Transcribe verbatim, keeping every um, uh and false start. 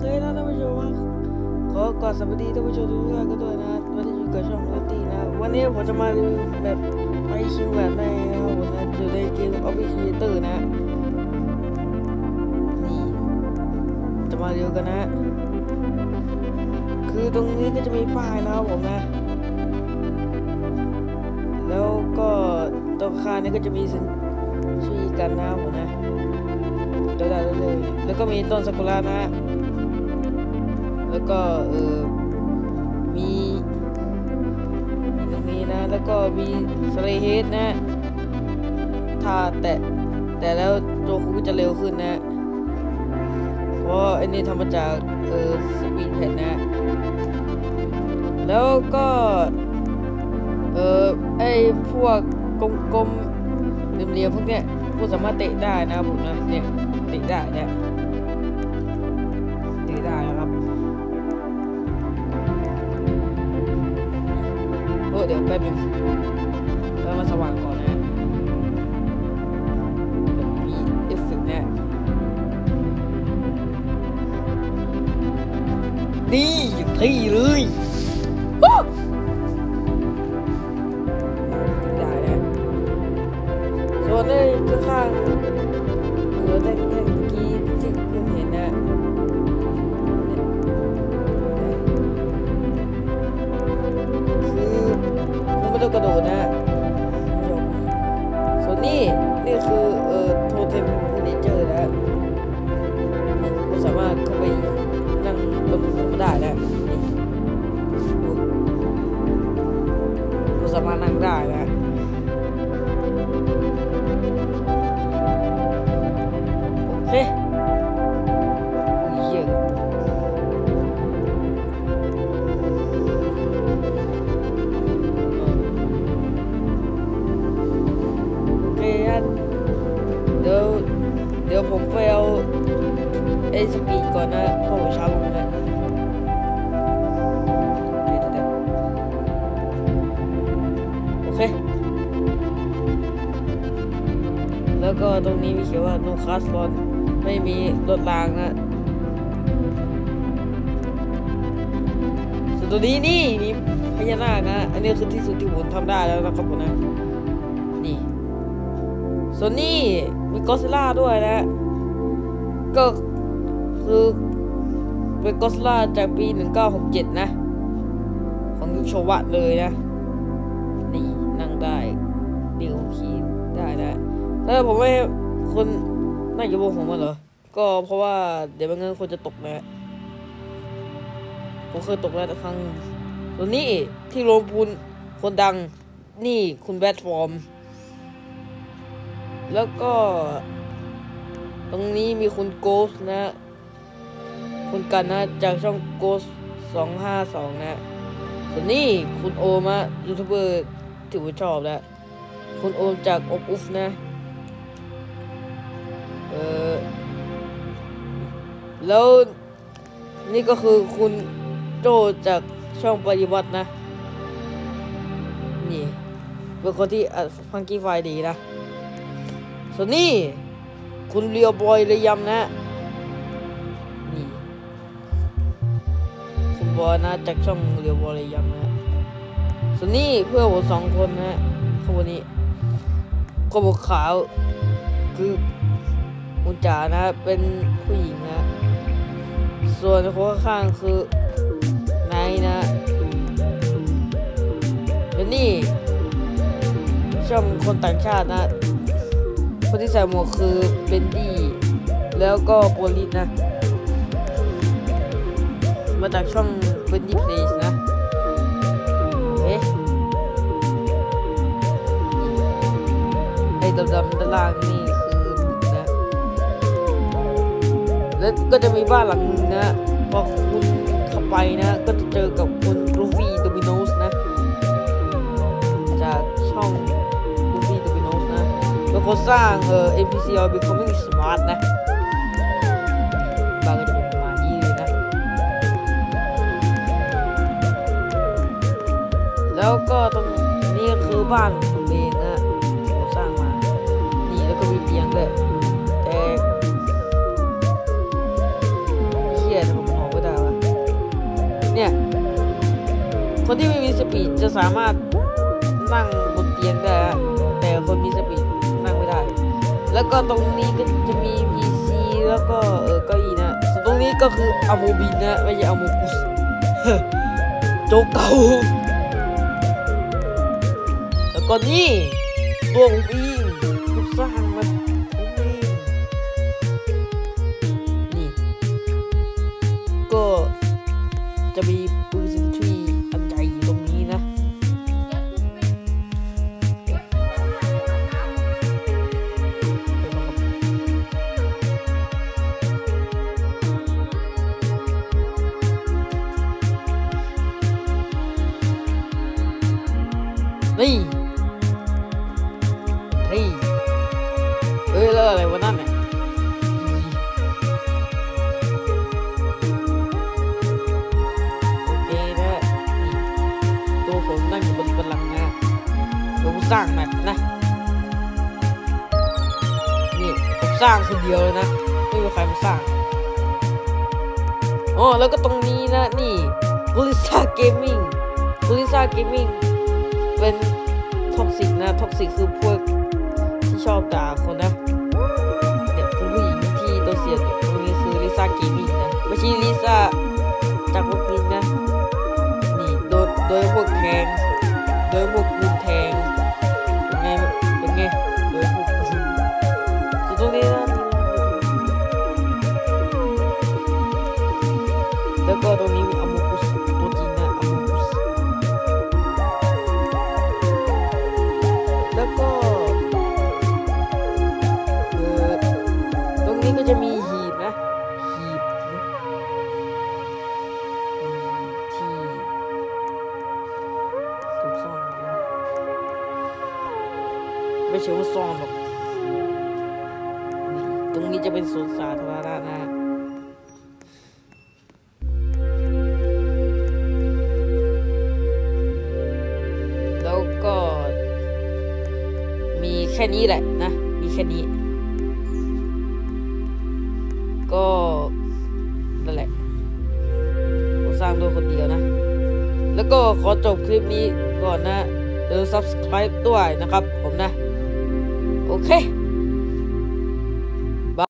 เคนะท่านผู้ชมขอกอดสวัสดีท่านผู้ชมทุกท่านกันด้วยนะวันนี้อยู่กับช่องโรตีนะวันนี้ผมจะมาดูแบบไอคิวแบบในนะครับผมนะอยู่ในเกม Office Creator นะนี่จะมาเร็วกันนะคือตรงนี้ก็จะมีป้ายนะครับผมนะแล้วก็ตรงข้างนี้ก็จะมีสัญชีกันนะครับผมนะเดี๋ยวได้เลยแล้วก็มีต้นซากุระนะแล้วก็เออมีตรงนี้นะแล้วก็มีสเลเฮดนะถ้าแต่แต่แล้วตัวคุณก็จะเร็วขึ้นนะเพราะอันนี้ทำมาจากเออสปีดแพดนะแล้วก็เออไอพวกกลมๆเหลี่ยมๆพวกเนี้ยคุณสามารถเตะได้นะผมนะเนี่ยเตะได้เนี่ยเตะได้นะครับโอ้เดี๋ยวแป๊บนึงแล้วมาสว่างก่อนนะมีเอฟเฟกต์เนี่ยนี่อย่างที่เลยส่วนในข้างๆเออแท่งๆเมื่อกี้ที่คุณเห็นนะคือคุณไม่ต้องกระโดดนะส่วนนี้นี่คือเอ่อโทเทมเฟอร์นิเจอร์นะนี่คุณสามารถเข้าไปนั่งบนมันได้นะนี่คุณสามารถนั่งได้นะโอเคเยอะโอเคฮะเดี๋ยวเดี๋ยวผมไปเอาไอ้สปีดก่อนนะเพราะผมช้าลงนะโอเคแล้วก็ตรงนี้มีเขียนว่า no cast on ไม่มีรถรางนะส่วนตัวนี้นี่มีพญานาคนะอันนี้คือที่สุดที่ผมทำได้แล้วนะครับผมนะนี่ส่วนนี้มีก็อดซิลล่าด้วยนะก็คือเป็นก็อดซิลล่าจากปีหนึ่งเก้าหกเจ็ดนะของยุคโชวะเลยนะนี่นั่งได้ดีของขี่ได้นะแล้วผมไม่คนน่าจะโมโหมาเหรอก็เพราะว่าเดี๋ยวไม่งั้นคนจะตกนะผมเคยตกแล้วแต่ครั้งส่วนนี้ที่โรงปูนคนดังนี่คุณแบทฟอร์มแล้วก็ตรงนี้มีคุณโกสนะคุณกันนะจากช่องโกสสองห้าสองนะส่วนนี้คุณโอมะยูทูบเบอร์ที่ผมชอบแล้วคุณโอมจากอบอุฟนะเออแล้วนี่ก็คือคุณโจจากช่องปฏิวัตินะนี่เป็นคนที่ฟังกี้ไฟดีนะส่วนนี้คุณเรียวบอยระยำนะนี่คุณบอยนะจากช่องเรียวบอยระยำนะส่วนนี้เพื่อนผมสองคนนะคนนี้คนบวขาวคือคุณจ๋านะเป็นผู้หญิงนะส่วนคนข้างๆคือนายนะและนี่ช่องคนต่างชาตินะคนที่ใส่หมวกคือเบนดี้แล้วก็โปลิสนะมาจากช่องเบนดี้เพลสนะเอ๊ะไอ้ดำๆด้านล่างนี่แล้วก็จะมีบ้านหลังนึงนะพอคุณเข้าไปนะก็จะเจอกับคุณลูฟี่โดมิโนสนะจากช่องลูฟี่โดมิโนสนะเป็นคนสร้างเอ่อ เอ็น พี ซี Becoming Smart นะบ้านก็จะเป็นประมาณนี้เลยนะแล้วก็ตรงนี้คือบ้านผมเองนะที่ผมสร้างมานี่แล้วก็มีเตียงด้วยแต่เฮียผมคนที่ไม่มีสปีดจะสามารถนั่งบนเตียงได้แต่คนมีสปีดนั่งไม่ได้แล้วก็ตรงนี้ก็จะมี พี ซี แล้วก็เออเก้าอี้นะส่วนตรงนี้ก็คืออะโมบินนะไม่ใช่อะโมกุสโจ๊กเก่าแล้วก็นี่ตัวผมเองผมสร้างมาผมเองนี่ก็จะมีปืนเซนทรีอันใหญ่อยู่ตรงนี้นะนี่เฮ้ยเอ้ยแล้วอะไรวะนั่นเนี่ยโอเคนะนี่ตัวผมนั่งอยู่บนบัลลังก์นะผมสร้างแมปนะนี่ผมสร้างคนเดียวเลยนะไม่มีใครมาสร้างอ๋อแล้วก็ตรงนี้นะนี่กุลิซ่าเกมมิ่งกุลิซ่าเกมมิ่งเป็นท็อกซิกนะท็อกซิกคือพวกที่ชอบด่าคนนะเนี่ยผู้หญิงที่โดนเสียตรงนี้คือลิซ่าเกมมิ่งนะไม่ใช่ลิซ่าจากพวกนี้นะนี่โดนโดยพวกแทงโดยพวกปืนแทงเป็นไงเป็นไงโดยพวกปืนส่วนตรงนี้นะแล้วก็ตรงนี้มีอะโมกุสตัวจริงนะอะโมกุสแล้วก็เออตรงนี้ก็จะมีหีบนะหีบนะที่ถูกซ่อนไว้ไม่ใช่ว่าซ่อนหรอกนี่ตรงนี้จะเป็นสวนสาธารณะนะแล้วก็มีแค่นี้แหละนะมีแค่นี้ก็นั่นแหละผมสร้างด้วยคนเดียวนะแล้วก็ขอจบคลิปนี้ก่อนนะเดี๋ยว subscribe ด้วยนะครับผมนะโอเค